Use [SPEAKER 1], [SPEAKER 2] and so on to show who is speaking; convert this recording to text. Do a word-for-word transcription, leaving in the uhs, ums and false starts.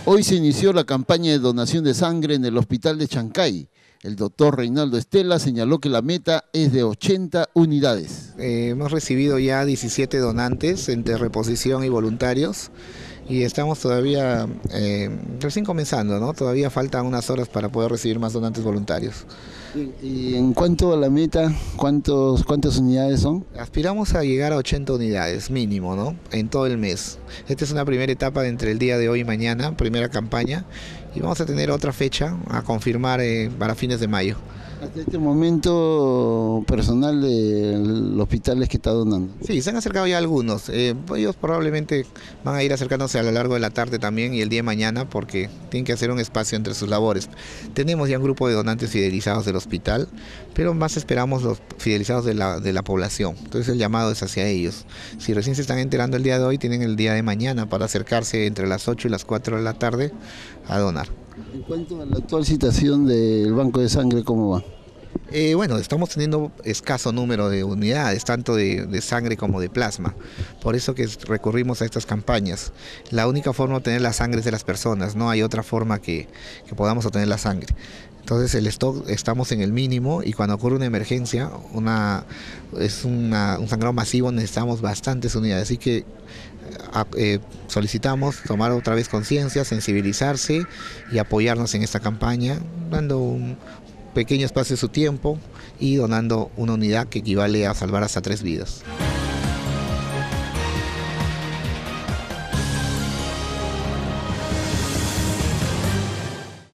[SPEAKER 1] Hoy se inició la campaña de donación de sangre en el hospital de Chancay. El doctor Reinaldo Estela señaló que la meta es de ochenta unidades.
[SPEAKER 2] Eh, hemos recibido ya diecisiete donantes entre reposición y voluntarios y estamos todavía eh, recién comenzando, ¿no? Todavía faltan unas horas para poder recibir más donantes voluntarios.
[SPEAKER 1] Y en cuanto a la meta, ¿cuántos, ¿cuántas unidades son?
[SPEAKER 2] Aspiramos a llegar a ochenta unidades mínimo, ¿no? En todo el mes. Esta es una primera etapa de entre el día de hoy y mañana, primera campaña, y vamos a tener otra fecha a confirmar eh, para fines de mayo.
[SPEAKER 1] Hasta este momento, personal del hospital es que está donando.
[SPEAKER 2] Sí, se han acercado ya algunos. Eh, ellos probablemente van a ir acercándose a lo largo de la tarde también y el día de mañana porque tienen que hacer un espacio entre sus labores. Tenemos ya un grupo de donantes fidelizados del hospital, pero más esperamos los fidelizados de la, de la población. Entonces el llamado es hacia ellos. Si recién se están enterando el día de hoy, tienen el día de mañana para acercarse entre las ocho y las cuatro de la tarde a donar.
[SPEAKER 1] En cuanto a la actual situación del banco de sangre, ¿cómo va?
[SPEAKER 2] Eh, bueno, estamos teniendo escaso número de unidades, tanto de, de sangre como de plasma. Por eso que recurrimos a estas campañas. La única forma de obtener la sangre es de las personas, no hay otra forma que, que podamos obtener la sangre. Entonces el stock estamos en el mínimo y cuando ocurre una emergencia, una, es una, un sangrado masivo, necesitamos bastantes unidades. Así que eh, solicitamos tomar otra vez conciencia, sensibilizarse y apoyarnos en esta campaña, dando un pequeño espacio de su tiempo y donando una unidad que equivale a salvar hasta tres vidas.